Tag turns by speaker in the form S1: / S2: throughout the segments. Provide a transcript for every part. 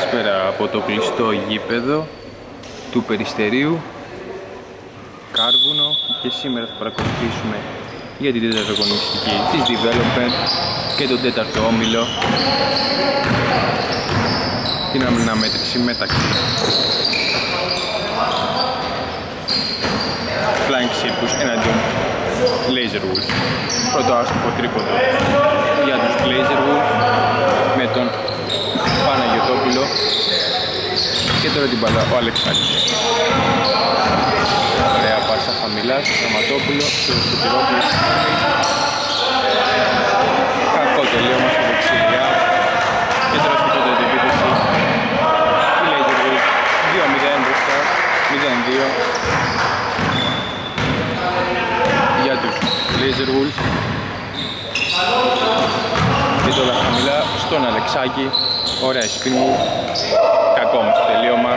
S1: Καλησπέρα από το κλειστό γήπεδο του Περιστερίου Κάρβουνο και σήμερα θα παρακολουθήσουμε για την τέταρτη αγωνιστική της Development και τον τέταρτο όμιλο την αναμέτρηση μεταξύ Flying Circus εναντίον Laser Wolves. Πρώτο άστοχο τρίποντο για τους Laser Wolves με τον Παναγιωτόπουλο και τώρα την μπάλα ο Αλεξάκης. Ωραία πάσα χαμηλά στο Σταματόπουλο, στο Σωτηρόπουλο. Κακό τελείωμα στο δεξιλιά και τώρα στην πρώτη επίθεση η Laser Wolves 2-0 μπροστά, 0-2 για τους Laser Wolves. Και τώρα χαμηλά στον Αλεξάκη, ωραία σπίνου, κακό όμως το τελείωμα.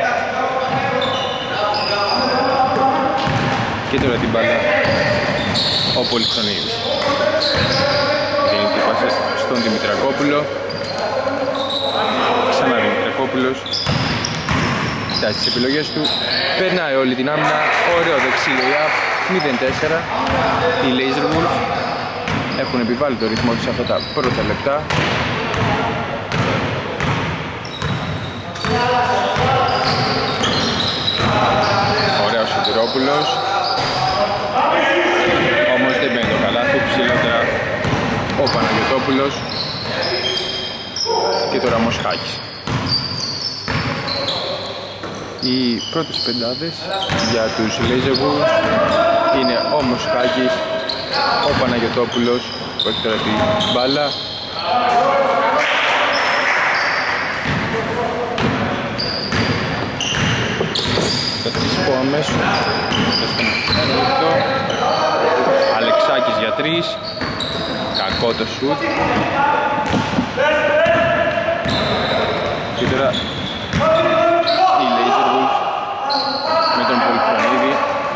S1: Και τώρα την μπάλα ο Πολυχρονίδης. Δίνει την πάσα στον Δημητρακόπουλο. Ξανά Δημητρακόπουλος. Κοιτάζει τις επιλογές του. Περνάει όλη την άμυνα. Ωραίο δεξί layup. 0-4. Οι Laser Wolves έχουν επιβάλει το ρυθμό τους αυτά τα πρώτα λεπτά. Ωραίο Σωτηρόπουλος. Όμως δεν μπαίνει το καλάθι, ψηλότερα ο Παναγιωτόπουλος και τώρα Μοσχάκης. Οι πρώτες πεντάδες για τους Laser Wolves είναι ο Μοσχάκης, ο Παναγιωτόπουλος που έχει τώρα την μπάλα. Θα τις πω αμέσως. Αλεξάκης για 3. Κακό το σουτ. Και τώρα οι Laser Wolves με τον Πολυχρονίδη.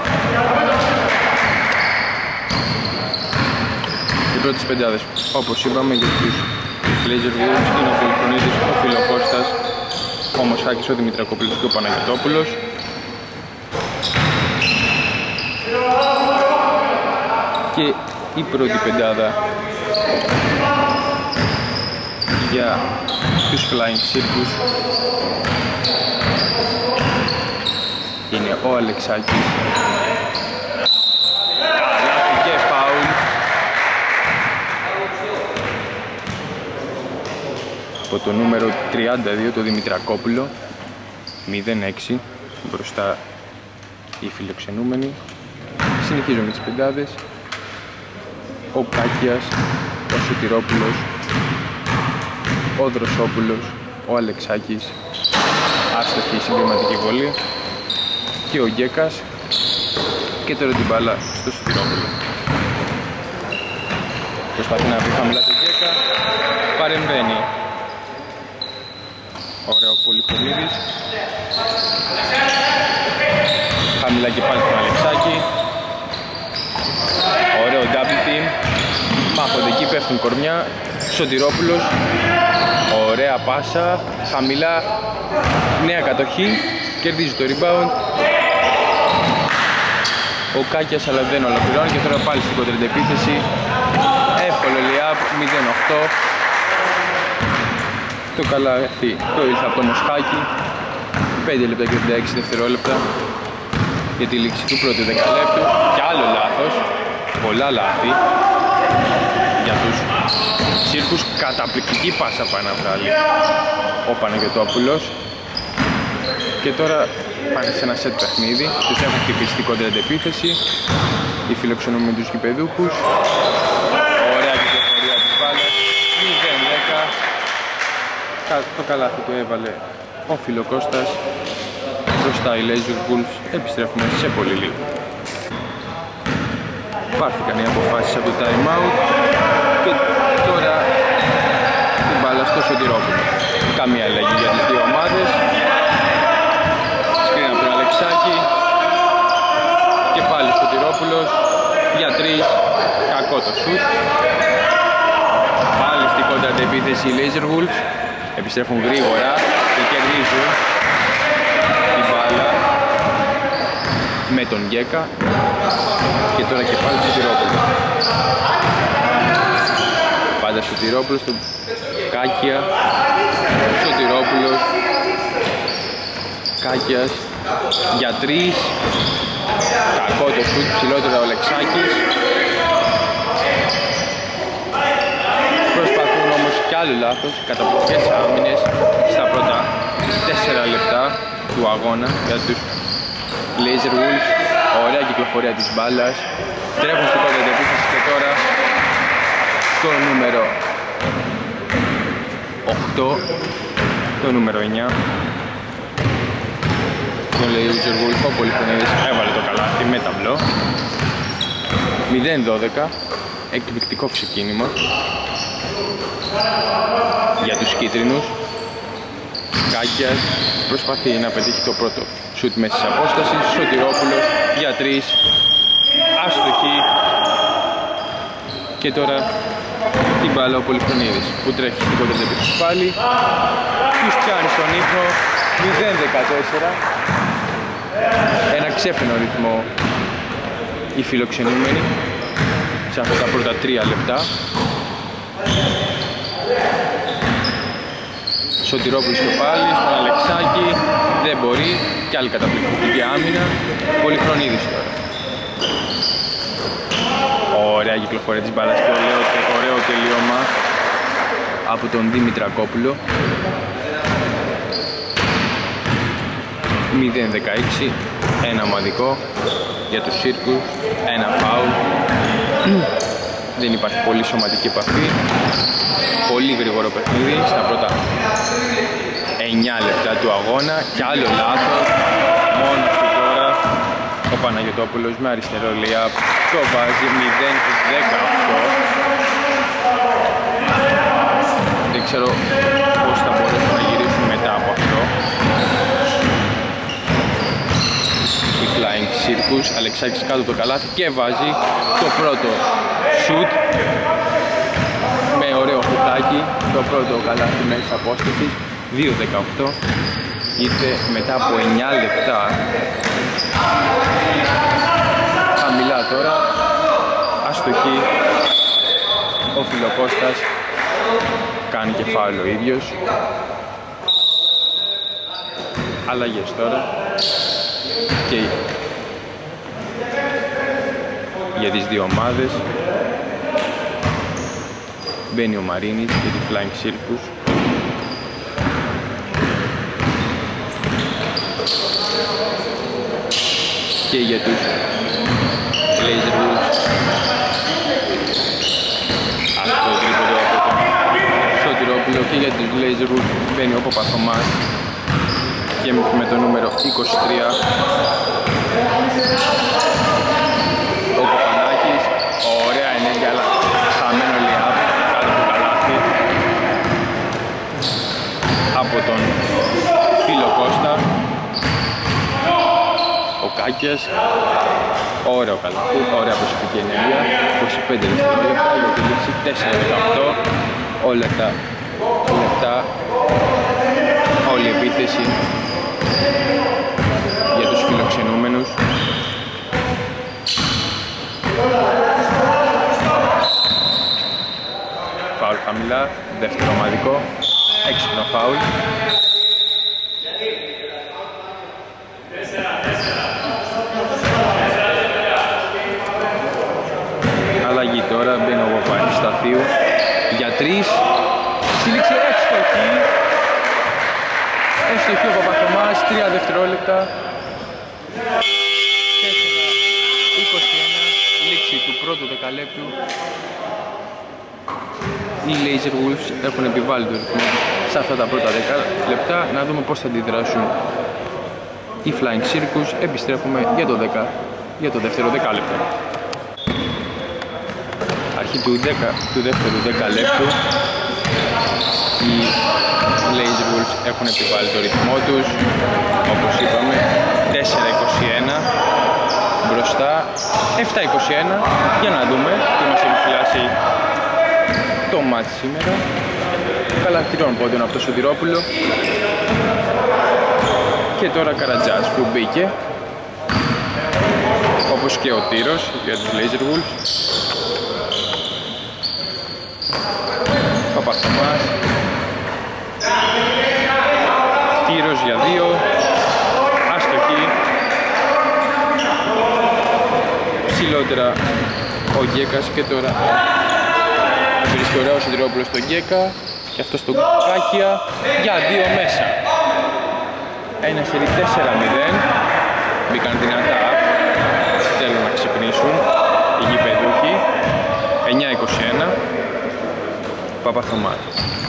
S1: Οι πρώτες πεντάδες, όπως είπαμε, για τους Laser Wolves είναι ο Πολυχρονίδης, ο Φιλοκώστας, ο Μοσχάκης, ο Δημητρακόπουλος και ο Παναγιωτόπουλος. Και η πρώτη πεντάδα για τους Flying Circus είναι ο Αλεξάκης. Λάθη και φάουλ από το νούμερο 32, το Δημητρακόπουλο. 0-6 μπροστά οι φιλοξενούμενοι. Συνεχίζω με τις πεντάδες. Ο Κάκιας, ο Σωτηρόπουλος, ο Δροσόπουλος, ο Αλεξάκης, άστοχη συμπληρωματική βολή και ο Γκέκας. Και τώρα την μπάλα στο Σωτηρόπουλο. Προσπαθεί να βρει χαμηλά τον Γκέκα, παρεμβαίνει. Ωραίο Πολυχρονίδης. Χαμηλά και πάλι στον Αλεξάκη. Ωραίο double team. Μάχονται εκεί, πέφτουν κορμιά. Σωτηρόπουλος. Ωραία πάσα. Χαμηλά. Νέα κατοχή. Κερδίζει το rebound. Ο Κάκιας αλλά δεν ολοκληρώνει και τώρα πάλι στην κοντρέντα επίθεση. Εύκολο layup. 0-8. Το καλάθι το ήλθε από το Μοσχάκη. 5 λεπτά και 36 δευτερόλεπτα για τη λήξη του πρώτου δεκαλέπτου. Και άλλο λάθος. Πολλά λάθη για τους Circus. Καταπληκτική πάσα πάει να βγάλει ο Παναγιωτόπουλος. Και τώρα πάνε σε ένα σετ παιχνίδι. Τους έχουν χτυπήσει την κόντρα επίθεση. Οι φιλοξενούμενοι τους γηπεδούχους. Ωραία κυκλοφορία της μπάλας. 0-10. Το καλάθι του έβαλε ο Φιλοκώστας. Μπροστά οι Laser Wolves. Επιστρέφουμε σε πολύ λίγο. Πάρθηκαν οι αποφάσεις από το time out και τώρα την μπάλα στο Σωτηρόπουλο. Καμία αλλαγή για τις δύο ομάδες. Σκριν από τον Αλεξάκη και πάλι Σωτηρόπουλος για 3. Κακό το σουτ. Πάλι στην κόντρα επίθεση οι Laser Wolves. Επιστρέφουν γρήγορα. και κερδίζουν την μπάλα με τον Γκέκα και τώρα και πάλι Σωτηρόπουλο. Πάντα Σωτηρόπουλος στον Κάκια, Σωτηρόπουλος, Κάκιας για 3, κακό το σουτ, ψηλότερα ο Λεξάκης. Προσπαθούν όμως κι άλλο λάθος, καταπληκτικές άμυνες στα πρώτα 4 λεπτά του αγώνα για τους Laser Wolves. Ωραία κυκλοφορία της μπάλας, τρέχουν στην πρώτη επίθεση και τώρα το νούμερο 8, το νούμερο 9 τον Laser Wolves, ο Πολυχρονίδης έβαλε το καλάθι με ταμπλό. 0-12, εκπληκτικό ξεκίνημα για τους κίτρινους. Κάκιας προσπαθεί να πετύχει το πρώτο σουτ μέσης απόστασης. Σωτηρόπουλος για 3, άστοχη. Και τώρα την μπάλα ο Πολυχρονίδης που τρέχει στην κοντά του πάλι. Τους πιάνει στον ύπνο. 0-14. Ένα ξέφρενο ρυθμό οι φιλοξενούμενοι σε αυτά τα πρώτα 3 λεπτά. Σωτηρόπουλος και πάλι στον Αλεξάκη, δεν μπορεί, και άλλη καταπληκτική άμυνα. Πολυχρονίδης τώρα. Ωραία κυκλοφορία της μπάλας και ωραίο τελείωμα από τον Δημητρακόπουλο. 0-16, ένα ομαδικό για τους Σύρκους, ένα φάουλ. Δεν υπάρχει πολύ σωματική επαφή. Πολύ γρήγορο παιχνίδι στα πρώτα 9 λεπτά του αγώνα. Και άλλο λάθος, μόνο αυτή τώρα ο Παναγιωτόπουλος με αριστερό layup το βάζει. 0-18. Δεν ξέρω πώς θα μπορέσουν να γυρίσουν μετά από αυτό οι Flying Circus. Αλεξάκης κάτω το καλάθι και βάζει το πρώτο shoot με ωραίο χουτάκι, το πρώτο καλάθι μέσα απόστασης. 2-18, ήρθε μετά από 9 λεπτά. Χαμηλά τώρα, αστοχή, ο Φιλοκώστας κάνει και φάουλ ο ίδιος. Αλλαγές τώρα και για τις δύο ομάδες. Μπαίνει ο Μαρίνης και τη Flying Circus. Και για τους Laser Wolves αυτό το τρίποντο από τον Σωτηρόπουλο. Και για τους Laser Wolves μπαίνει ο Παπαθωμάς και με το νούμερο 23 ο Παπανάκης. Ωραία ενέργεια, αλλά χαμένο layup κάτω από το καλάθι από τον Φιλοκώστα. Ο Κάκιας, ωραίο καλάθι, ωραία προσωπική ενέργεια. 25 δευτερόλεπτα για τη λήξη, 4-18. Όλα τα λεπτά, όλη η επίθεση για τους φιλοξενούμενους. Φάουλ χαμηλά, δεύτερο ομαδικό, έξυπνο φάουλ. Αλλαγή τώρα, μπαίνει ο Παπανισταθίου για 3, σύλληξη εύστοχη. Εύστοχη ο Παπαθωμάς, 3 δευτερόλεπτα. 4-21, λήξη του πρώτου δεκαλέπτου. Οι Laser Wolves έχουν επιβάλει το ρυθμό σε αυτά τα πρώτα 10 λεπτά. Να δούμε πώς θα αντιδράσουν οι Flying Circus. Επιστρέφουμε για το δεύτερο δεκάλεπτο. Αρχή του δεύτερου δεκαλέπτου. Οι Laser Wolves έχουν επιβάλει το ρυθμό τους, όπως είπαμε. 4-21 μπροστά, 7-21. Για να δούμε τι μας επιφυλάσσει το μάτι σήμερα. Καλαθυρών πόντων από το Σωτηρόπουλο. Και τώρα Καρατζάς που μπήκε, όπως και ο Τύρος για τους Laser Wolves. Παπαθωμάς, Τύρος για 2, άστοχη. Ψηλότερα ο Γκέκας και τώρα βρίσκει ωραίο ο Σωτηρόπουλος στον Γκέκα και αυτό στον Κάκια για 2 μέσα. Ένα σερί 4-0, μπήκαν δυνατά, θέλουν να ξυπνήσουν οι γηπεδούχοι. 9-21, Παπαθωμάς.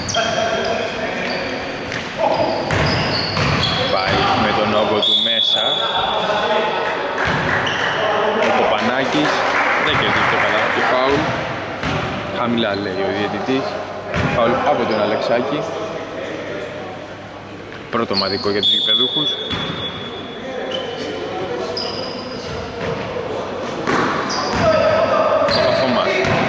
S1: Πάει με τον όγκο του μέσα. Ο Κοπανάκης δεν κερδίζει το καλάθι, φάουλ. Χαμηλά λέει ο διαιτητής. Φάουλ από τον Αλεξάκη. Πρώτο μαδικό για τους γηπεδούχους. Παπαθωμάς.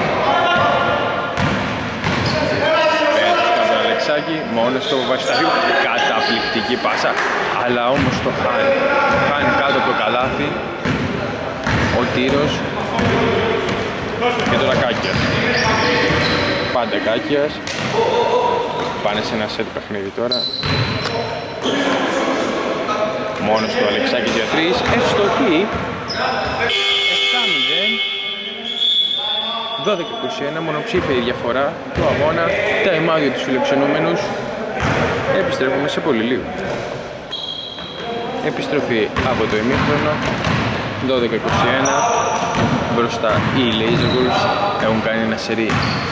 S1: Πέτος από τον Αλεξάκη, μόνο στο Βασταρίου. Καταπληκτική πάσα, αλλά όμως το χάνει. Χάνει κάτω από το καλάθι. Ο Τύρος. Και τώρα Κάκιας. Πάντα Κάκιας. Πάνε σε ένα σετ παιχνίδι τώρα. Μόνος του Αλεξάκη για 3. Ευστοχή. 7-0. 12-21. Μονοψήφια η διαφορά του αγώνα. Time out για τους φιλοξενούμενους. Επιστρέφουμε σε πολύ λίγο. Επιστροφή από το ημίχρονο. 12-21. Μπροστά οι Laser Wolves έχουν κάνει ένα σερί.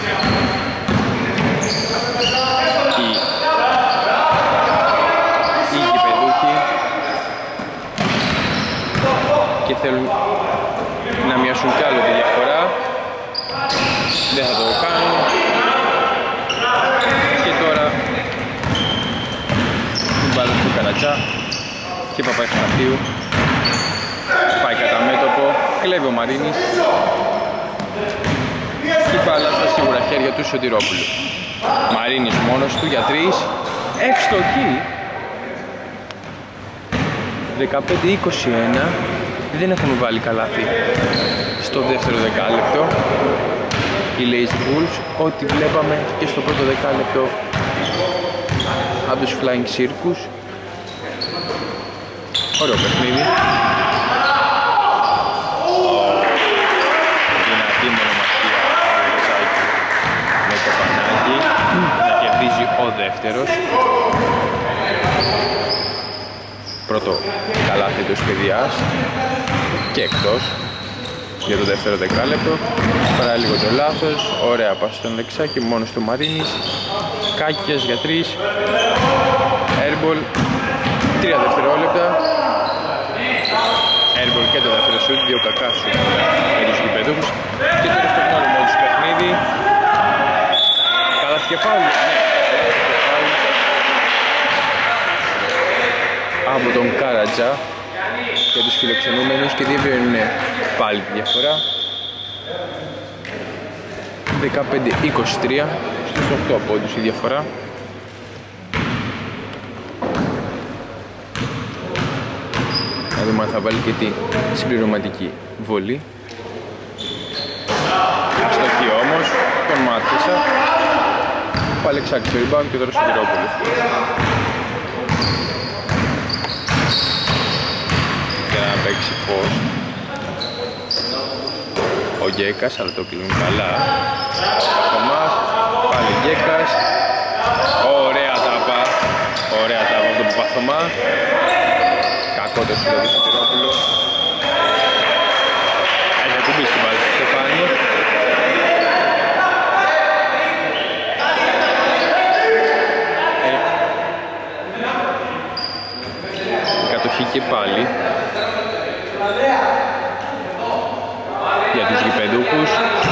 S1: Οι γηπεδούχοι και θέλουν να μειώσουν κι άλλο τη διαφορά. Δεν θα το κάνουν. Και τώρα την μπάλα του Καρατζά και Παπαϊσταθίου. Πάει κατά μέτωπο, κλέβει ο Μαρίνης. Η μπάλα στα σίγουρα χέρια του Σωτηρόπουλου. Μαρίνης μόνος του για 3. Ευστοχή. 15-21. Δεν έχουν βάλει καλάθι στο δεύτερο δεκάλεπτο οι Laser Wolves, ό,τι βλέπαμε και στο πρώτο δεκάλεπτο από τους Flying Circus. Ωραίο παιχνίδι. Δυνατή μονομαχία με το Πανάκι να κερδίζει ο δεύτερος. Πρώτο καλάθι του Σπεδιάς και εκτός για το δεύτερο δεκάλεπτο. Παρά λίγο το λάθος, ωραία πάσα στον Αλεξάκη, μόνος του Μαρίνης. Κάκιας για 3. Airball, 3 δευτερόλεπτα. Airball και το δεύτερο σουτ, 2 κακά σουτ για τους γηπεδούχους. Και τώρα στο γνώριμο τους παιχνίδι. Καλάθι και φάουλ. Από τον Κάρατζα για τους φιλοξενούμενους και διευρύνουν πάλι τη διαφορά. 15-23 στους 8 πόντους η διαφορά. Να δούμε αν θα βάλει και τη συμπληρωματική βολή. Αστοχή όμως, τον μάτισα. Ο Αλεξάκης στο rebound και τώρα στο Σωτηρόπουλο. Για να παίξει post ο Γκέκας, αλλά το κλείνει καλά. Παπαθωμάς, πάλι Γκέκας. Ωραία τάπα. Ωραία τάπα από τον Παπαθωμά. Κακό το σύλλογο του Σωτηρόπουλο. Έχει ακουμπήσει την μπάλα του Στεφάνη. Κατοχή και πάλι για τους γηπεδούχους.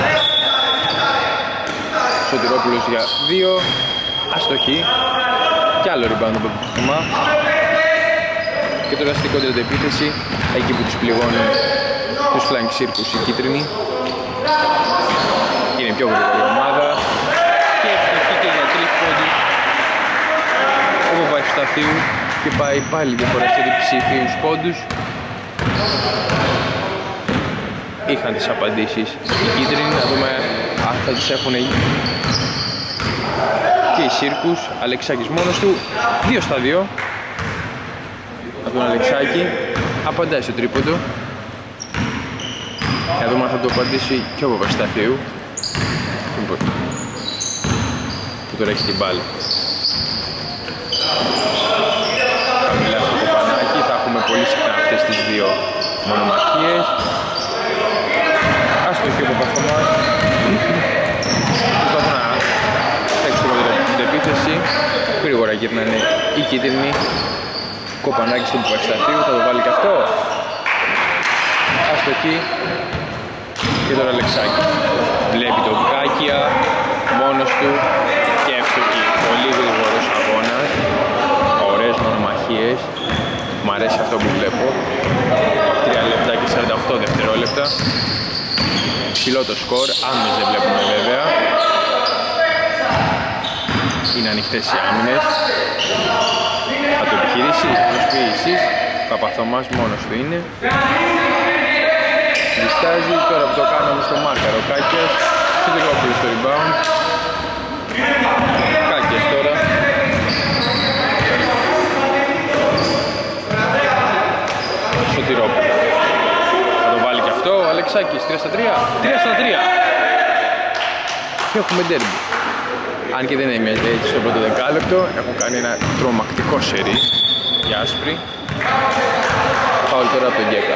S1: Σωτηρόπουλος για 2. Αστοχή. Κι άλλο rebound από τον Παπαθωμά. Και τώρα στην κόντρα επίθεση, εκεί που τους πληγώνουν τους Flying Circus οι κίτρινοι. Είναι πιο γρήγορη ομάδα. Και Ευσταθίου και πάει πάλι διαφορά σε διψήφιους πόντους. Είχαν τις απαντήσεις οι κίτρινοι, να δούμε αν θα τους έχουν και οι Σύρκους. Αλεξάκης μόνος του, 2 στα 2 από τον Αλεξάκη, απαντάει στο τρίποντο. Να δούμε αν θα το απαντήσει και ο Παπασταθίου που τώρα έχει την μπάλα. Χαμηλά στο Κοπανάκι, θα έχουμε πολύ συχνά αυτές τις δύο μονομαχίες. Άστοχη ο Παπαθωμάς, προσπαθούν να παίξουν την επίθεση. Γρήγορα γυρνάνε οι κίτρινοι. Κοπανάκι στον Παπασταθίου, θα το βάλει και αυτό. Άστοχη. Και τώρα Αλεξάκη βλέπει τον Κάκια μόνος του και εύστοχη. Πολύ γρήγορος αγώνας, ωραίες μονομαχίες. Μ' αρέσει αυτό που βλέπω. 3 λεπτά και 48 δευτερόλεπτα. Ψηλό το σκορ, άμυνες δεν βλέπουμε βέβαια. Είναι ανοιχτές οι άμυνες. Θα το επιχειρήσει, προσποίησης. Παπαθωμάς μόνος του είναι. Διστάζει, τώρα που το κάνουμε στο μάρκαρο ο Κάκιας. Σωτηρόπουλος στο rebound. Κάκιας τώρα. Σωτηρόπουλος. Θα το βάλει και αυτό ο Αλεξάκης, 3 στα 3. 3 στα 3. Και έχουμε ντέρμπι. Αν και δεν έμοιαζε έτσι στο πρώτο δεκάλεπτο, έχουν κάνει ένα τρομακτικό σερί οι άσπροι. Φάουλ τώρα από τον Γκέκα.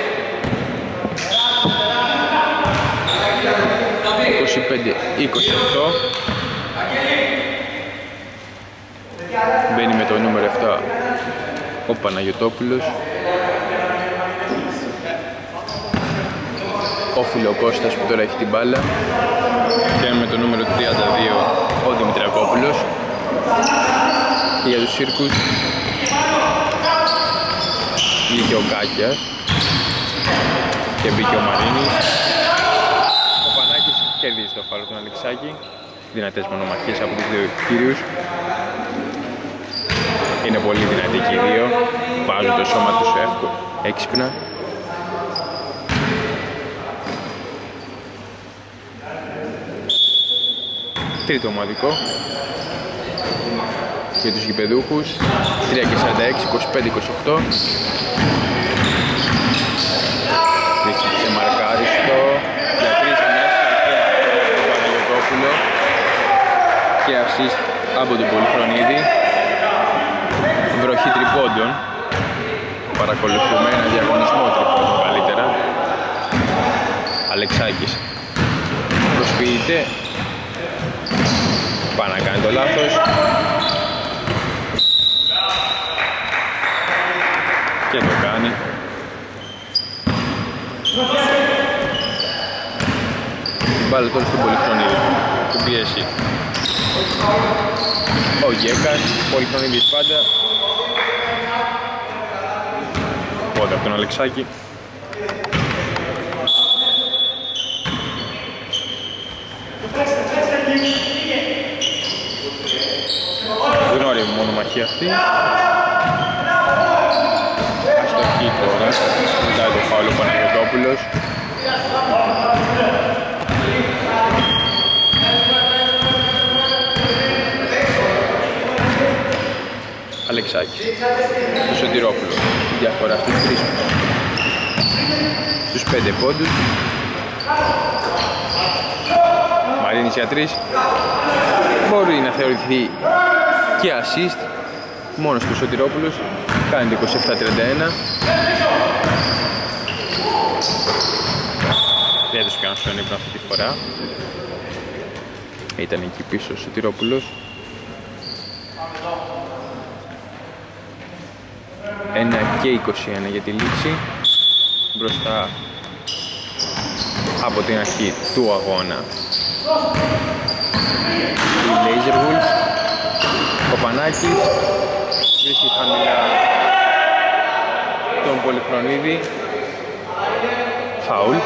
S1: 25-28. Μπαίνει με το νούμερο 7 ο Παναγιωτόπουλος. Ο Φιλοκώστας που τώρα έχει την μπάλα. Και με το νούμερο 32 ο Δημητριακόπουλος. Και για τους Σύρκους βγήκε ο Κάκιας και μπήκε ο Μαρίνης. Ο Πανάκης κερδίζει το φάουλ του Αλεξάκη. Δυνατές μονομαχίες από τους δύο κύριους. Είναι πολύ δυνατοί και οι δύο. Βάζουν το σώμα τους έξυπνα. Τρίτο ομαδικό για τους γηπεδούχους. 3 και 46, 25-28. Βρίσκεται σε μαρκάριστο. Για 3 μέσα και από τον Παναγιωτόπουλο. Και assist από τον Πολυχρονίδη. Βροχή τριπώντων. Παρακολουθούμε ένα διαγωνισμό τριπώντων καλύτερα. Αλεξάκης προσποιείται. Πάει να κάνει το λάθος. Και το κάνει. Μπάλε τώρα στον Πολυχρονίδη. Του πιέσει ο Γκέκας. Πολυχρονίδης πάντα. Πότε από τον Αλεξάκη. Γνώριμη μονομαχία αυτή. Αστοχή τώρα. Μετά το φάουλ ο Παναγιωτόπουλος. Αλεξάκης. Το Σωτηρόπουλο. Η διαφορά στους 5 πόντους. Μαρίνης για 3. Μπορεί να θεωρηθεί και assist. Μόνος του Σωτηρόπουλος. Κάνει το 27-31. Δεν έδωσε κανένα στον ύπνο αυτή τη φορά. Ήταν εκεί πίσω ο Σωτηρόπουλος. 1 και 21 για τη λήξη. Μπροστά από την αρχή του αγώνα η Laser Wolves. Κοπανάκης βρίσκει χαμηλά τον Πολυχρονίδη. Φάουλ.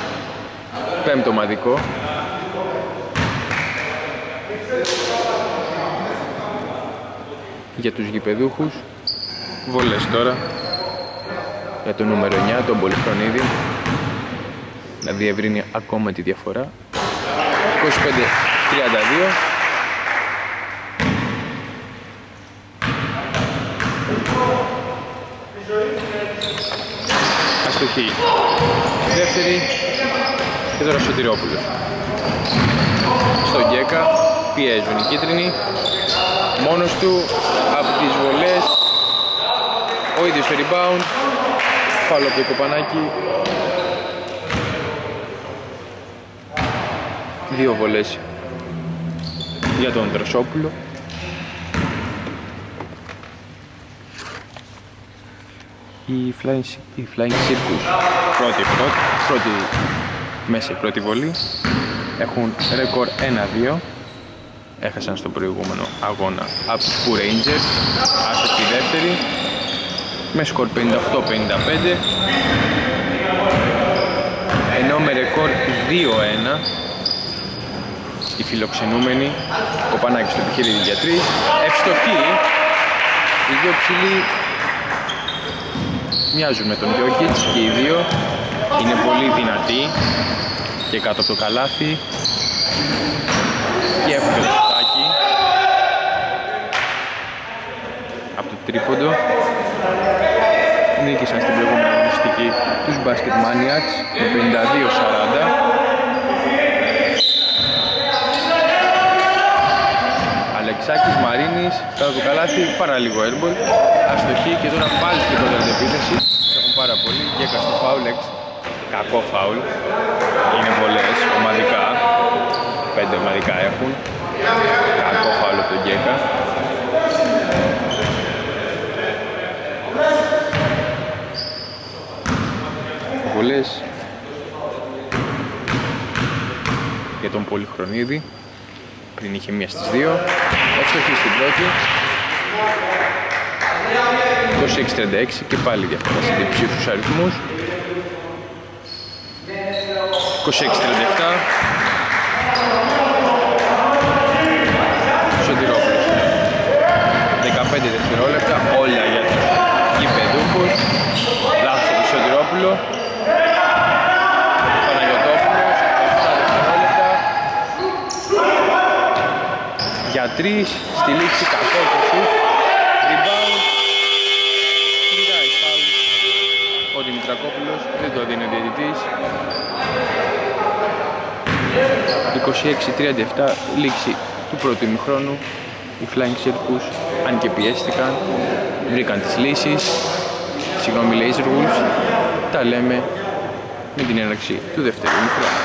S1: Πέμπτο ομαδικό. για τους γηπεδούχους. Βολές τώρα για το νούμερο 9, τον Πολυχρονίδη, να διευρύνει ακόμα τη διαφορά. 25-32. Αστοχή δεύτερη και τώρα Σωτηρόπουλος. Στον Γκέκα πιέζουν οι κίτρινοι, μόνος του από τις βολές, ο ίδιος στο rebound, φάουλ από το κοπανάκι. 2 βολές για τον Δροσόπουλο. Η Flying Circus πρώτη βολή έχουν ρεκόρ 1-2. Έχασαν στο προηγούμενο αγώνα από τους Poo Rangers. Άστοχη δεύτερη με σκορ 58-55, ενώ με ρεκόρ 2-1 οι φιλοξενούμενοι. Κοπανάκι στο επιχείρημα για 3. Ευστοχή. Οι δύο ψηλοί μοιάζουν με τον Γιόκιτς και οι δύο είναι πολύ δυνατοί και κάτω από το καλάθι. Και εύκολο σουτάκι από το τρίποντο. Νίκησαν στην προηγούμενη αγωνιστική τους Basket Maniacs με 52-40. Αλεξάκης Μαρίνης κάτω από το καλάθι, παραλίγο airball. Αστοχή και τώρα πάλι στην κοντά επίθεση. Έχουν πάρα πολύ. Γκέκα στο φάουλ, κακό φάουλ. Είναι πολλές ομαδικά. 5 ομαδικά έχουν. Κακό φάουλ από τον Γκέκα. Πολλές για τον Πολυχρονίδη. Πριν είχε μία στις 2. Εύστοχη στην πρώτη. 26-36 και πάλι διαφορά σε διψήφους αριθμούς. 26-37. Σωτηρόπουλος. 15 δευτερόλεπτα, όλα για τους γηπεδούχους. Λάθος από τον Σωτηρόπουλο. Παναγιωτόπουλος, 7 δευτερόλεπτα. Για 3, στη λήξη κακό το σουτ. Rebound. Κυράει φάουλ. Ο Δημητρακόπουλος δεν το δίνει ο διαιτητής. 26-37, λήξη του πρώτου ημιχρόνου. Οι Flying Circus, αν και πιέστηκαν, βρήκαν τις λύσεις. Συγγνώμη, Laser Wolves. Τα λέμε με την έναρξη του δεύτερου ημιχρόνου.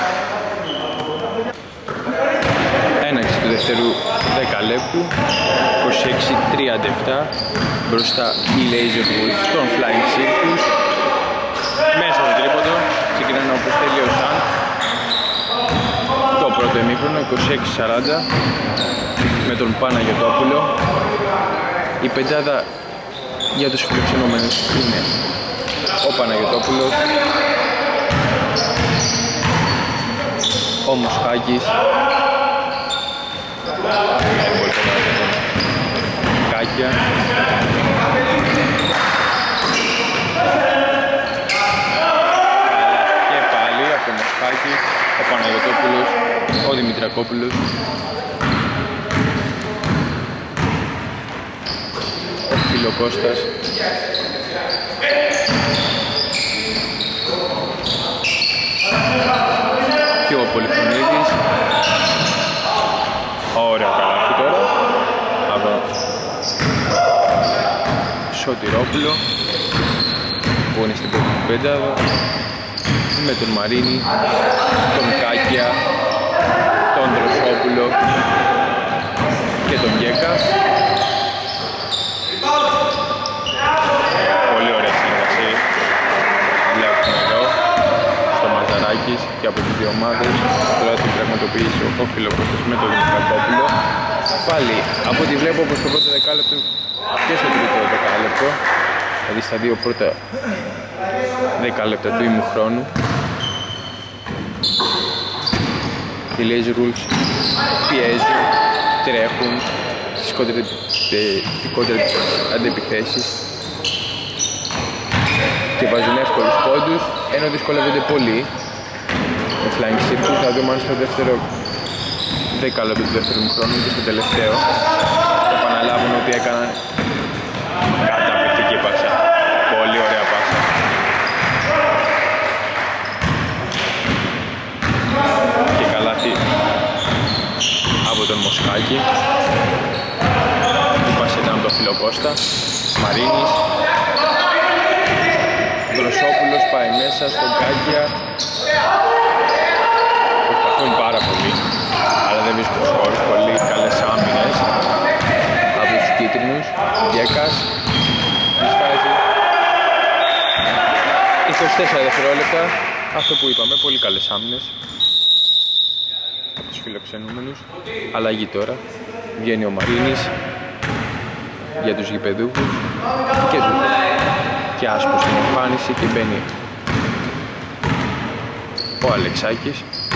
S1: Έναρξη του δεύτερου 10 λεπτού. 26-37, μπροστά οι Laser Wolves των Flying Circus. Μέσα στο τρίποντο, ξεκινάνε όπως τελείωσαν το πρώτο ημίχρονο, 26-40, με τον Παναγιωτόπουλο. Η πεντάδα για τους φιλοξενούμενους είναι ο Παναγιωτόπουλος, ο Μοσχάκης, Κάκια, και πάλι από τον Μοσχάκη, ο Παναγιωτόπουλος, ο Δημητρακόπουλος, ο Φιλοκώστας, και ο Πολυχρονίδης. Ωραία καλάθι τώρα από Σωτηρόπουλο που είναι στην πρώτη πεντάδα, με τον Μαρίνη, τον Κάκια, τον Δροσόπουλο και τον Γκέκα. Πολύ ωραία συνεργασία βλέπουμε εδώ στο Μαζαράκης και από τις δύο ομάδες. Τώρα την πραγματοποιήσει ο Φιλοκώστας με τον Δημητρακόπουλο. Πάλι από ό,τι βλέπω όπως το πρώτο δεκάλεπτο και στο τρίτο δεκάλεπτο, δηλαδή στα δύο πρώτα δεκάλεπτα του ημιχρόνου, οι Laser Wolves πιέζουν, τρέχουν, κόντρες αντεπιθέσεις και βάζουν εύκολους πόντους, ενώ δυσκολεύονται πολύ με flying circle. Θα δούμε αν στο δεύτερο 10 λεπτό του δεύτερου χρόνου και στο τελευταίο θα επαναλάβουν ότι έκαναν καταπληκτική πάσα, πολύ ωραία πάσα. Και καλάθι από τον Μοσχάκη. Η πάσα ήταν από τον Φιλοκώστα. Μαρίνης. Δροσόπουλος πάει μέσα στον Κάκια. Προσπαθούν πάρα πολύ, αλλά δεν βρίσκουν σκορ. Πολύ καλές άμυνες από τους κίτρινους. Γκέκας. Μισχάζει. 24 δευτερόλεπτα. Αυτό που είπαμε, πολύ καλές άμυνες από τους φιλοξενούμενους. Αλλαγή τώρα. Βγαίνει ο Μαρίνης για τους γηπεδούχους και άσπρος στην εμφάνιση και μπαίνει ο Αλεξάκης.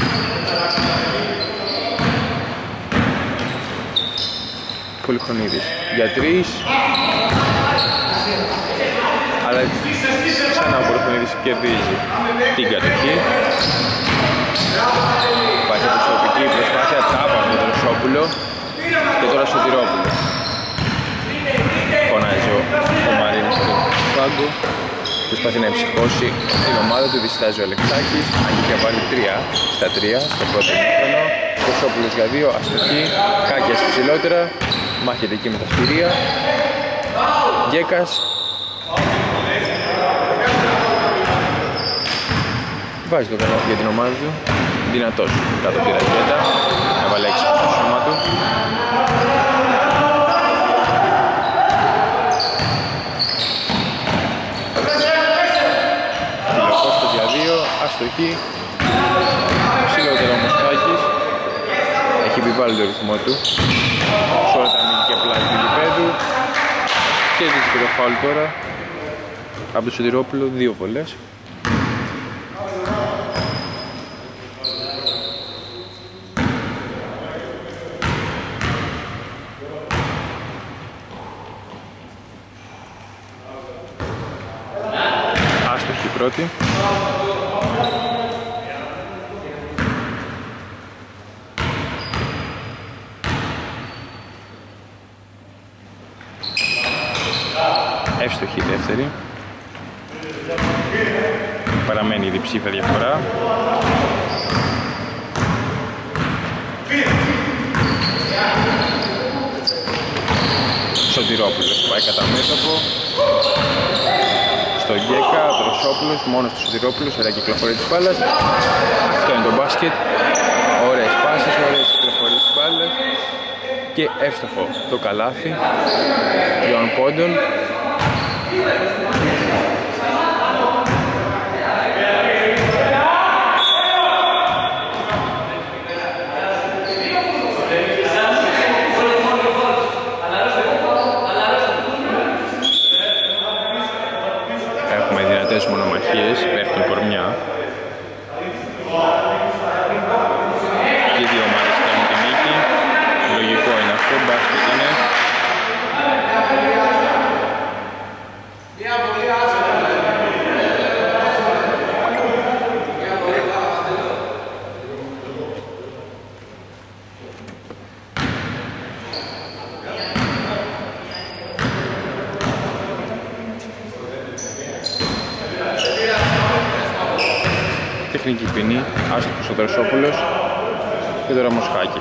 S1: Πολυχρονίδης για 3, αλλά ξανά ο Πολυχρονίδης κερδίζει την κατοχή. Υπάρχει προσωπική προσπάθεια, τάπα από τον Δροσόπουλο και τώρα Σωτηρόπουλο. Φωνάζει ο Μαρίνης από τον πάγκο. Προσπαθεί να εμψυχώσει την ομάδα του, διστάζει ο Αλεξάκης. Αν είχε βάλει 3 στα 3 στο πρώτο ημίχρονο. Δροσόπουλος για 2, αστοχή. Κάκιας ψηλότερα, μάχεται εκεί με τα σφυρία. Γκέκας. Βάζει το καλάθι για την ομάδα του. Δυνατός κάτω από τη ρακέτα. Έβαλε 6 στο σώμα του. Φιλοκώστας για 2, αστοχή. Ψηλότερα ο Μοσχάκης. Έχει επιβάλει το ρυθμό του. Σε όλα τα αμυντικά πλάτη του γηπέδου. Και δείξει και το φάουλ τώρα από τον Σωτηρόπουλο, 2 βολές. Άστοχη πρώτη. Εύστοχη δεύτερη. Παραμένει η διψήφια διαφορά. Σωτηρόπουλος πάει κατά μέτωπο. Στο Γκέκα, Δροσόπουλος, μόνος του Σωτηρόπουλος, ωραία κυκλοφορία της μπάλας. Αυτό είναι το μπάσκετ. Ωραίες πάσες, ωραίες κυκλοφορίες της μπάλας. Και εύστοχο το καλάθι 3 πόντων. Έχουμε δυνατές μονομαχίες, πέφτουν κορμιά. Και οι δύο ομάδες θέλουν τη νίκη. Λογικό είναι αυτό, μπάσκετ είναι. Τεχνική ποινή, άστοχος ο Δροσόπουλος και τώρα Μοσχάκης.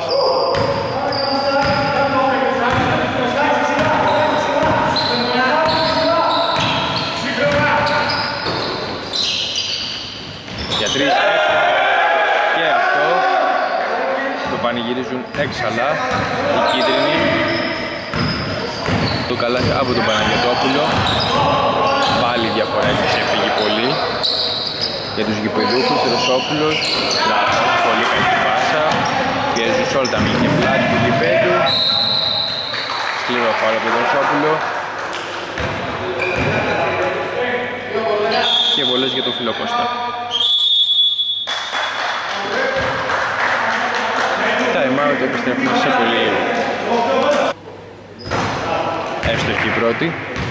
S1: Για 3 και αυτό το πανηγυρίζουν έξαλα οι κίτρινοι. Το καλάθι από τον Παναγιωτόπουλο. Πάλι διαφορά, έχει ξεφύγει πολύ. Για τους γηπεδούχους, Δροσόπουλος, λάθος, πολύ καλή πάσα. Πιέζουν σε όλα τα μήνυα πλάτη του γηπέδου. Σκληρό φάουλ από τον Δροσόπουλο. Και βολές για τον Φιλοκώστα. Time out, επιστρέφουμε σε πολύ λίγο. Εύστοχη η πρώτη.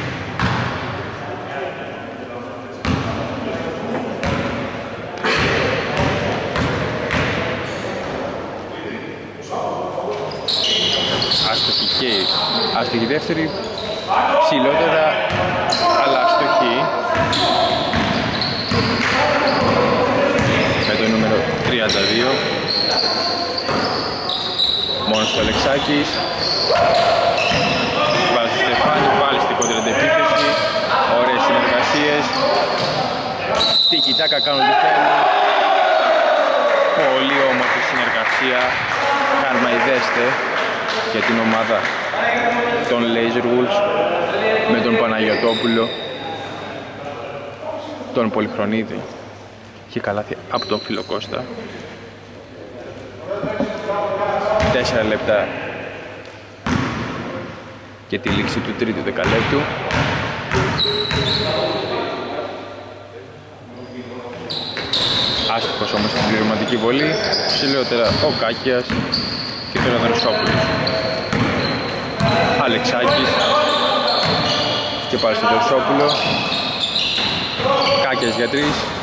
S1: Άστοχη δεύτερη, ψηλότερα αλλά αστοχή με το νούμερο 32. Μόνος του Αλεξάκης, βάζει στο Στεφάνι, πάλι στην κόντρα αντεπίθεση, ωραίες συνεργασίες, τίκι-τάκα κάνουν τι θέλουν, πολύ όμορφη συνεργασία, καρμαϊδέστε για την ομάδα των Laser Wolves με τον Παναγιωτόπουλο, τον Πολυχρονίδη και καλάθι από τον Φιλοκώστα. 4 λεπτά και τη λήξη του τρίτου δεκαλέπτου. Άστοχος όμως στην πληρωματική βολή, ψηλότερα ο Κάκιας και τώρα Δροσόπουλος. Αλεξάκης και πάλι στο Δροσόπουλο, Κάκιας για 3,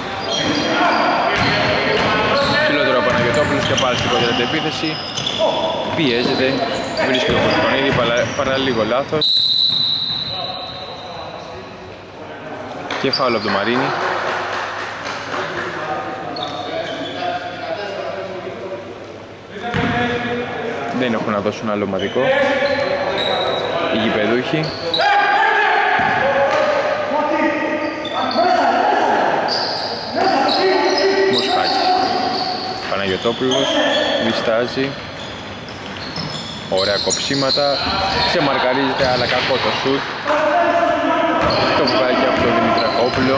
S1: ψηλότερο ο Παναγιωτόπουλος και πάλι στην κόντρα αντεπίθεση, πιέζεται, βρίσκεται το Πολυχρονίδη παρά λίγο λάθος και φάουλ από το Μαρίνι. Δεν έχουν να δώσουν άλλο ομαδικό οι γηπεδούχοι. Μοσχάκης, Παναγιωτόπουλος, διστάζει, ωραία κοψίματα, ξεμαρκαρίζεται αλλά κακό το σουτ, το βγάζει από τον Δημητρακόπουλο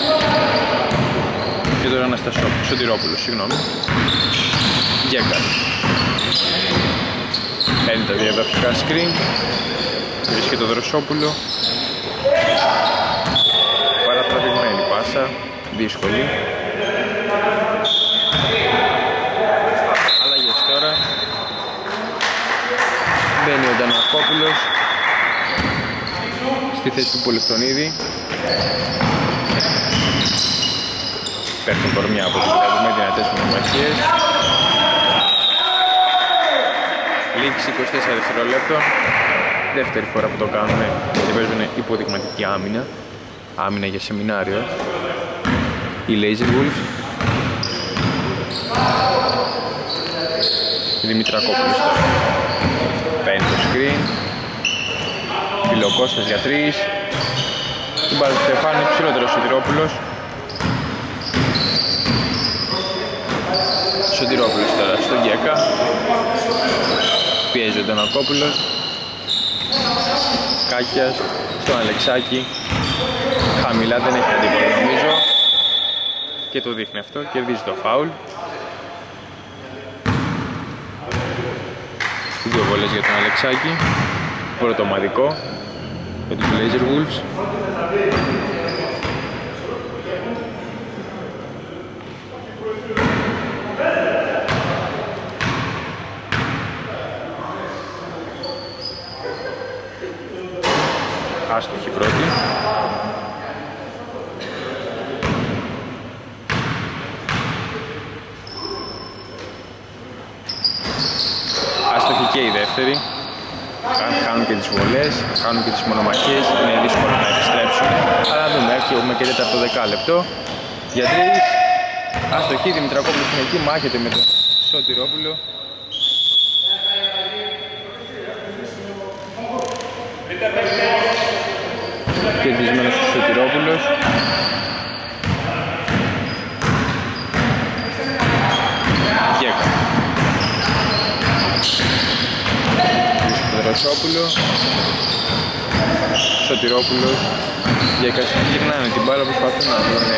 S1: και τώρα Σωτηρόπουλο, συγγνώμη, Γκέκας. Παίρνει τα διαδοχικά screen, βρίσκει το Δροσόπουλο, παρατραβηγμένη πάσα, δύσκολη. Αλλαγές τώρα, μπαίνει ο Ντανακόπουλος στη θέση του Πολυχρονίδη. Πέφτουν κορμιά από τους με δυνατές μονομαχίες. Λήξη 24 δευτερολέπτων. Δεύτερη φορά που το κάνουμε και παίζουν υποδειγματική άμυνα. Άμυνα για σεμινάριο. Οι Laser Wolves. Δημητρακόπουλος τώρα. Παίρνει το screen. Φιλοκώστας για 3. Την πάρει του Στεφάνη, ψηλότερο Σωτηρόπουλος. Σωτηρόπουλος τώρα στον Γκέκα. Πιέζει ο Ντανακόπουλος. Κάκιας στον Αλεξάκη. Χαμηλά, δεν έχει αντίποτα νομίζω. Και το δείχνει αυτό, κερδίζει το φάουλ. Δύο βολές για τον Αλεξάκη. Πρώτο ομαδικό για τους Laser Wolves. Άστοχη πρώτη. Άστοχη και η δεύτερη. Κάνουν και τις βολές, κάνουν και τις μονομαχίες, είναι δύσκολο να επιστρέψουν. Αλλά να δούμε, έχουμε και τέταρτο δεκάλεπτο. Για 3, αστοχή, Δημητρακόπουλος είναι εκεί, μάχεται με τον Σωτηρόπουλο. Κερδισμένος ο Σωτηρόπουλος. Γκέκα. Δροσόπουλο, Σωτηρόπουλος, Γκέκας, γυρνάνε την μπάλα, προσπαθούν να δουν.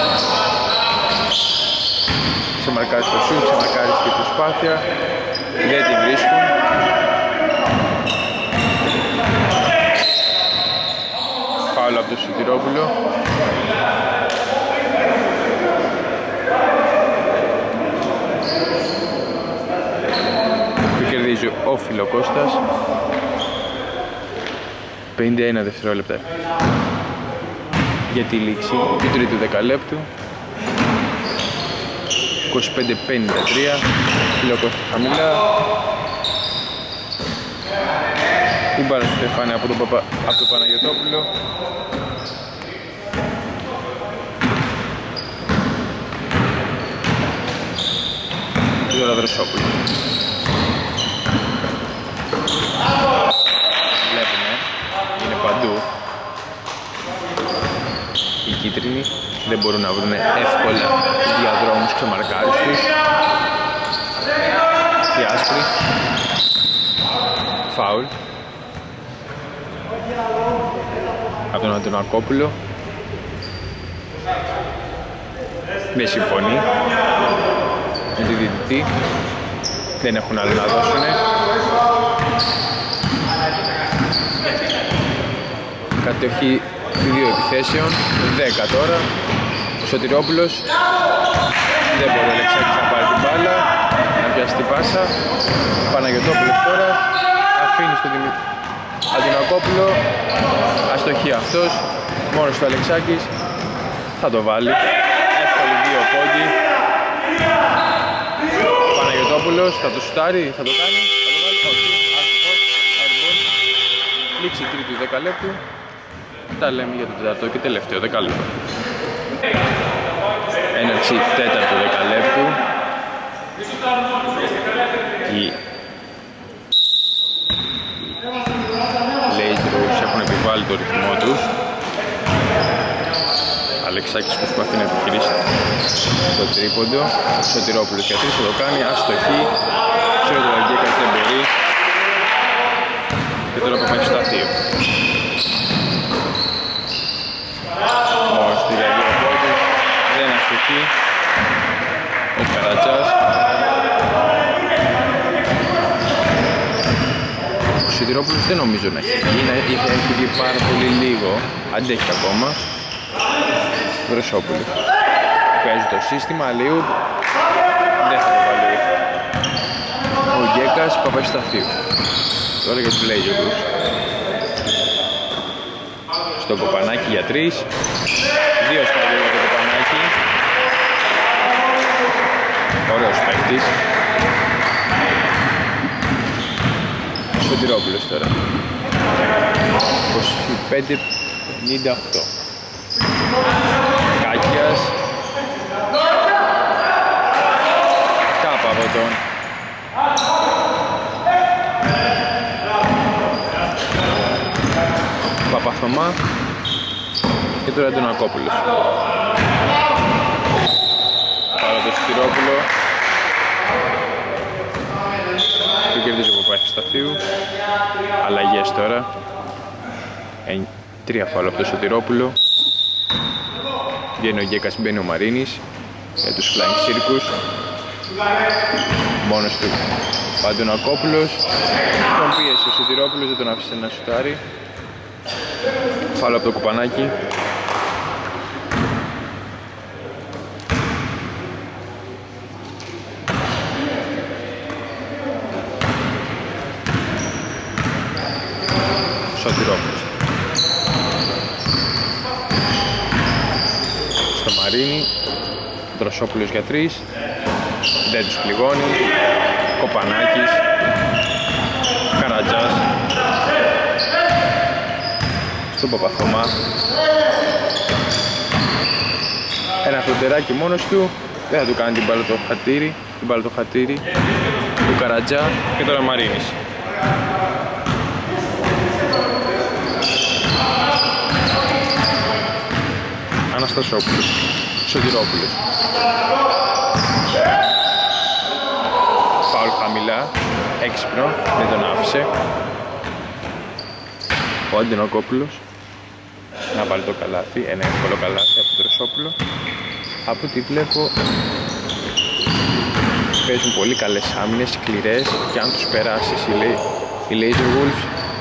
S1: Ξεμαρκάζει το σουτ, ξεμαρκάζει και η προσπάθεια, δεν την βρίσκουν. Φάουλ από το Σωτηρόπουλο. Το κερδίζει ο Φιλοκώστας. 51 δευτερόλεπτα για τη λήξη του τρίτου δεκαλέπτου. 25-53, Φιλοκώστα χαμηλά. Η μπάλα στο Στεφάνη από τον Παναγιωτόπουλο. Και τώρα Δροσόπουλο. Βλέπουμε, είναι παντού. Οι κίτρινοι δεν μπορούν να βρουν εύκολα διαδρόμους ξεμαρκάριστους. Η άσπρη. Φάουλ. Από τον Αντωνακόπουλο. Δεν συμφωνεί με τη διαιτητή. Δεν έχουν άλλο να δώσουνε. Κατοχή 2 επιθέσεων, 10 τώρα. Σωτηρόπουλος. Δεν μπορεί ο Αλεξάκης να πάρει την μπάλα, να πιάσει την πάσα. Παναγιωτόπουλος τώρα. Αφήνει στον Αντωνακόπουλο. Αστοχή αυτός. Μόνος του Αλεξάκης. Θα το βάλει. Εύκολη 2 πόντι. Παναγιωτόπουλος θα το σουτάρει, θα το κάνει. Θα το βάλει. Όχι. Άστοχος. Airball. Λήξη τρίτου δεκαλέπτου. Τα λέμε για το τέταρτο και τελευταίο δεκαλέπτο. Έναρξη τέταρτου δεκαλέπτου. Οι Λέιζρους έχουν επιβάλει το ρυθμό τους. Αλεξάκης προσπαθεί να επιχειρήσει το τρίποντο. Σωτηρόπουλος για 3 θα το κάνει. Αστοχή. Ξέρω το Βαγγέκας δεν μπορεί. Και τώρα θα πάει στο αστείο. Μόνος του για 2 πόντους. Δεν αστοχή. Ο Καρατζάς. Ο Σιδηρόπουλος δεν νομίζω να έχει βγει. Έχει βγει πάρα πολύ λίγο. Αντέχει ακόμα. Βρεσόπουλος. Παίζει το σύστημα, αλλιού δεν θα το βάλει. Ο Γκέκας, Παπασταθίου. Τώρα για τους Λέιζερους. Στο Κοπανάκι για 3. 2 στα 2 για το Κοπανάκι. Ωραίος παίκτης. Σωτηρόπουλος τώρα. 25-58. Κάκιας. Κάπα από τον Παπαθωμά. Και τώρα τον Ακόπουλος. Πάρα το Σωτηρόπουλο. Το κερδίζει ο Παπασταθίου. Αλλαγές τώρα. 3 φάουλ από το Σωτηρόπουλο. Βγαίνει ο Γκέκας, μπαίνει ο Μαρίνης για τους Flying Circus. Μόνος του Παντονακόπουλος. Τον πίεσε ο Σωτηρόπουλος, δεν τον άφησε να σουτάρει. Φάουλ από το Κουπανάκι. Σωτηρόπουλος. Στο Μαρίνι. Δροσόπουλος για 3. Δεν τους πληγώνει. Κοπανάκης. Καρατζάς. Στον Παπαθωμά. Ένα φλοντεράκι μόνος του. Δεν θα του κάνει την μπάλα το χατήρι. Την μπάλα το χατήρι του Καρατζά. Και τώρα Μαρίνης. Αναστασόπουλος. Σωτηρόπουλος. Φάουλ χαμηλά. Έξυπνο. Δεν τον άφησε. Ο Αντινοκόπουλος να βάλει το καλάθι. Ένα εύκολο καλάθι από τον Τρεσόπουλο. Από ό,τι βλέπω παίζουν πολύ καλές άμυνες, σκληρές, και αν τους περάσεις οι Laser Wolves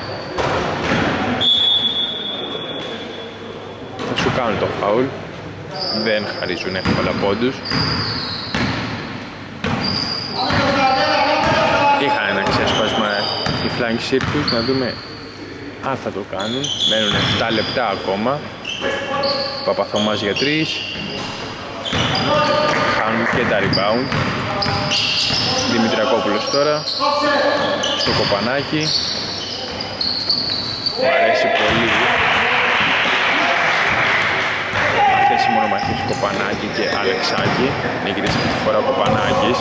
S1: θα σου κάνουν το φάουλ. Δεν χαρίζουν εύκολα πόντους. Είχαν ένα ξέσπασμα οι Flying Circus, να δούμε θα το κάνουν. Μένουν 7 λεπτά ακόμα. Παπαθωμάς για 3. Χάνουν και τα rebound. Δημητρακόπουλος τώρα στο κοπανάκι. Μου αρέσει πολύ. Αυτές οι μονομαχίες Κοπανάκι και Αλεξάκη. Νικητής αυτή τη φορά ο Κοπανάκης.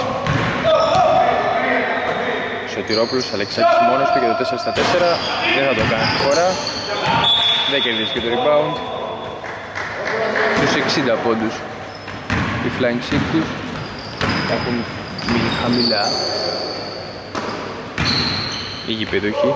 S1: Σωτηρόπουλος, Αλεξάκης μόνος του για το 4-4. Δεν θα το κάνει αυτή τη φορά. Δεν κερδίζει και το rebound. Τους 60 πόντους οι Flying Circus έχουν μείνει χαμηλά οι γηπεδούχοι.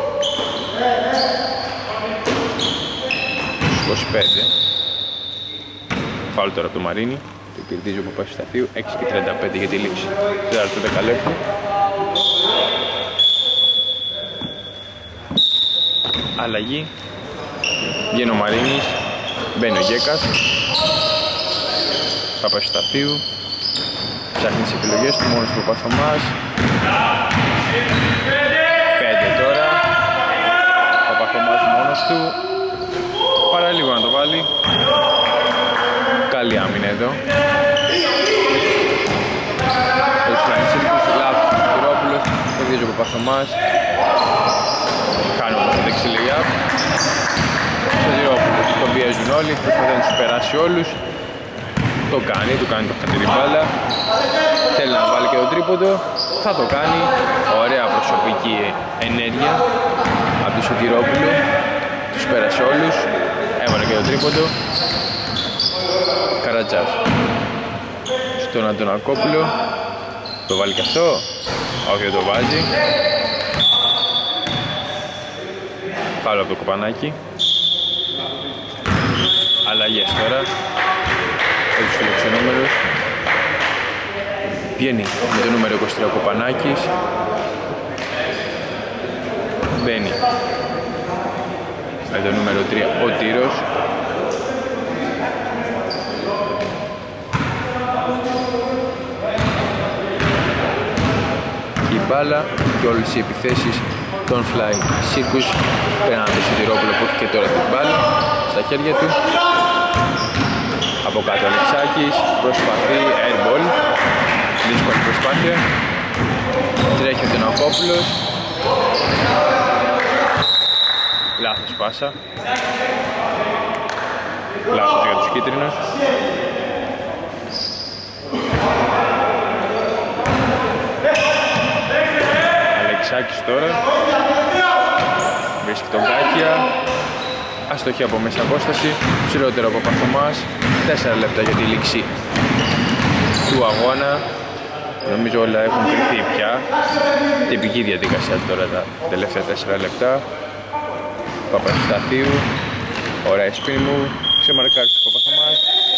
S1: 25. Φάουλ τώρα από το Μαρίνι. Το κερδίζει ο Παπασταθίου. 6:35 για τη λήξη του 4ου δεκαλέπτου. Αλλαγή. Βγαίνει ο Μαρίνης. Μπαίνει ο Γκέκας. Παπασταθίου. Ψάχνει τις επιλογές του, μόνος του Παπαθωμάς. 5 τώρα. Παπαθωμάς μόνος του. Παραλίγο να το βάλει. Καλή άμυνα εδώ. Ο Ισλανισίλικος, λάθος του Σωτηρόπουλος. Το δίζει ο Παπαθωμάς. Κάνει όμως το δεξιλεγιά. Σωτηρόπουλος, τον πιέζουν όλοι. Προσπαθεί να τους περάσει όλους. Το κάνει το χατήρι μπάλα. Θέλει να βάλει και το τρίποντο. Θα το κάνει. Ωραία προσωπική ενέργεια από τον Σωτηρόπουλο. Τους πέρασε όλους. Έβαλε και το τρίποντο. Καρατζάς στον Αντωνακόπουλο. Το βάλει και αυτό. Όχι, δεν το βάζει. Πάλι από το Κοπανάκι. Αλλαγές τώρα. Έχει τους φιλοξενούμενους. Βγαίνει με το νούμερο 23 ο Κοπανάκης. Μπαίνει με το νούμερο 3 ο Τύρος. Και η μπάλα και όλες οι επιθέσεις των Flying Circus πέραν από το Σωτηρόπουλο που έχει και τώρα την μπάλα στα χέρια του. Από κάτω ο Αλεξάκης προσπαθεί airball. Δύσκολη προσπάθεια. Τρέχει ο Τενακόπουλος. Λάθος πάσα. Λάθος για τους κίτρινους. Αλεξάκης τώρα. Βρίσκει τον Κάκια. Αστοχή από μέσα απόσταση. Ψηλότερο από Παπαθωμάς. 4 λεπτά για τη λήξη του αγώνα. Νομίζω όλα έχουν κρυφθεί πια. Τυπική διαδικασία τώρα τα τελευταία 4 λεπτά. Παπασταθίου. Ωραία σπίνη μου. Ξεμαρκάρει του Παπαθωμάς.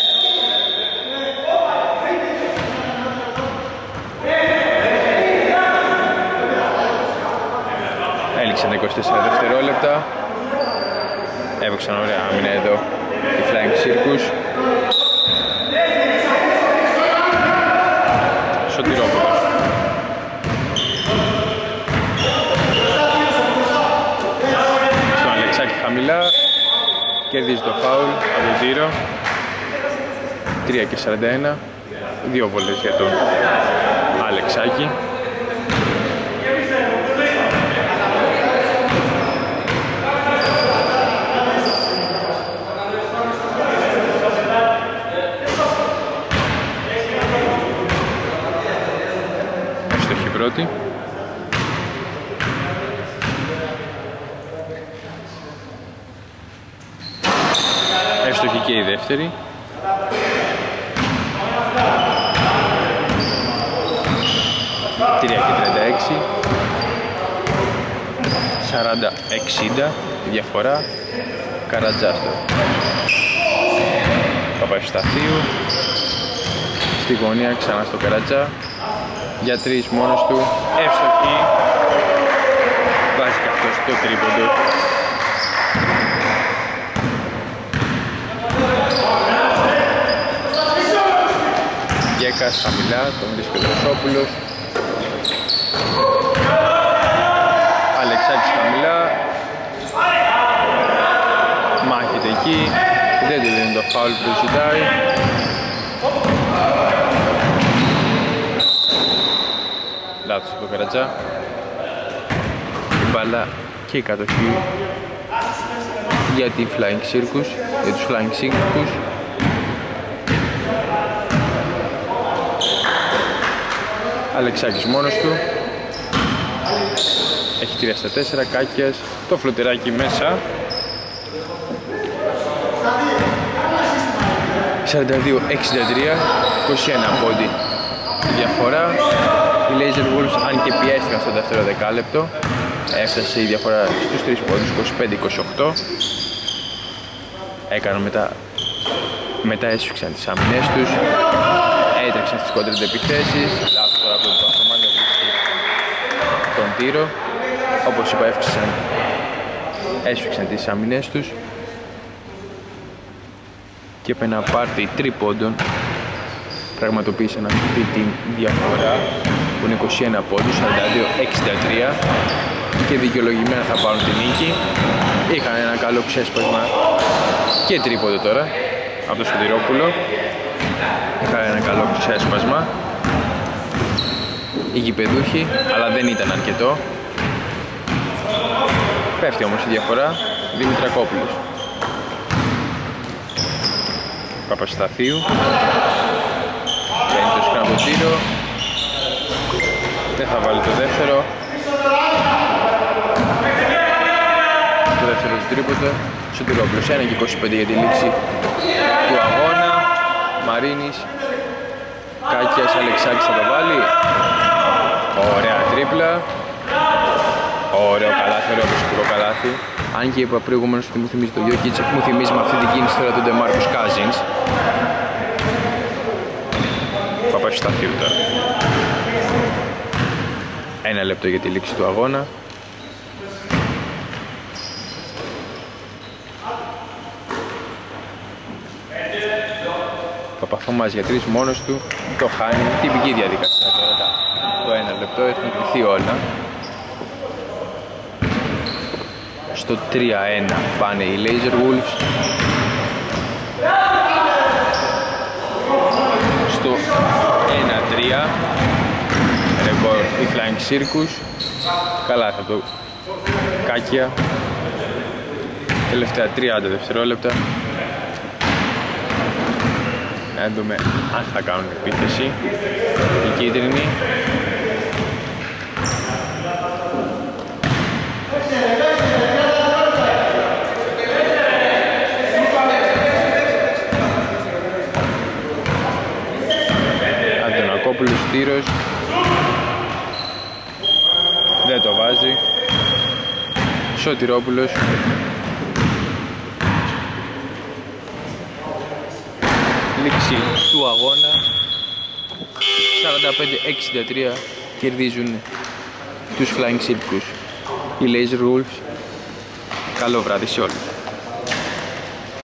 S1: Έληξαν 24 δευτερόλεπτα. Έπαιξαν ωραία άμυνα εδώ οι Flying Circus. Σωτηρόπουλος. Στον Αλεξάκη χαμηλά. Κερδίζει το φάουλ από τον Τύρο. 3:41. 2 βολές για τον Αλεξάκη. Πρώτη. Έστοχη και η δεύτερη. Και 36. 40-60 η διαφορά. Καρατζάστο. Παπασταθίου. Στη γωνία ξανά στο Καρατζά. Για 3 μόνος του, εύστοχη. Βάζει και αυτός το τρίποντο. Γκέκας χαμηλά, τον βρίσκει ο Τροσόπουλος. Αλεξάκης χαμηλά. φάουλ που το ζητάει. Λάθος από το Καρατζά. Η μπάλα και η κατοχή για τη Flying Circus, για τους Flying Circus. Αλεξάκης μόνος του. Έχει 3 στα 4, Κάκιας, το φλωτεράκι μέσα. 42-63, 21 πόντι η διαφορά. Οι Laser Wolves, αν και πιέστηκαν στο δεύτερο δεκάλεπτο, έφτασε η διαφορά στους 3 πόντους, 25-28. Έκαναν μετά έσφιξαν τις άμυνες τους, έτρεξαν στις κόντρες επιθέσεις. Λάθος τώρα από τον Παθομάνιο βρίσκει τον τύρο. Όπως είπα, έσφιξαν τις άμυνες τους και με ένα πάρτι τρίποντων πραγματοποίησαν αυτή τη διαφορά που είναι 21 πόντους, 42-63, και δικαιολογημένα θα πάρουν την νίκη. Είχαν ένα καλό ξέσπασμα και τρίποντο τώρα από το Σωτηρόπουλο. Είχαν ένα καλό ξέσπασμα οι γηπεδούχοι, αλλά δεν ήταν αρκετό. Πέφτει όμως η διαφορά. Δημητρακόπουλος, Παπασταθίου, παίρνει το σκραμποτήρο, δεν θα βάλει το δεύτερο. Το δεύτερο του τρίποντο. Σωτηρόπουλος, 1 και 25 για τη λήξη του αγώνα. Μαρίνης, Κάκιας, Αλεξάκης θα το βάλει. Ωραία τρίπλα. Ωραίο καλάθι, ωραίο σκουρό καλάθι. Αν και είπα προηγουμένως ότι μου θυμίζει το Jokic, μου θυμίζει με αυτή την κίνηση τώρα τον DeMarcus Cousins. Παπασταθίου τώρα. 1 λεπτό για τη λήξη του αγώνα. Παπαθόμας για 3 μόνος του, το χάνει. Τυπική διαδικασία τώρα το 1 λεπτό, έχουν κρυθεί όλα. Στο 3-1 πάνε οι Laser Wolves. Στο 1-3 ρεκόρ η Flying Circus. Καλά θα το Κάκια. Τελευταία 30 δευτερόλεπτα. Να δούμε αν θα κάνουν επίθεση. Η κίτρινη. Αντωνακόπουλος τύρος. Δεν το βάζει. Σωτηρόπουλος. Λήξη του αγώνα. 45-63 κερδίζουν τους Flying Circus οι Laser Wolves. Καλό βράδυ σε όλους.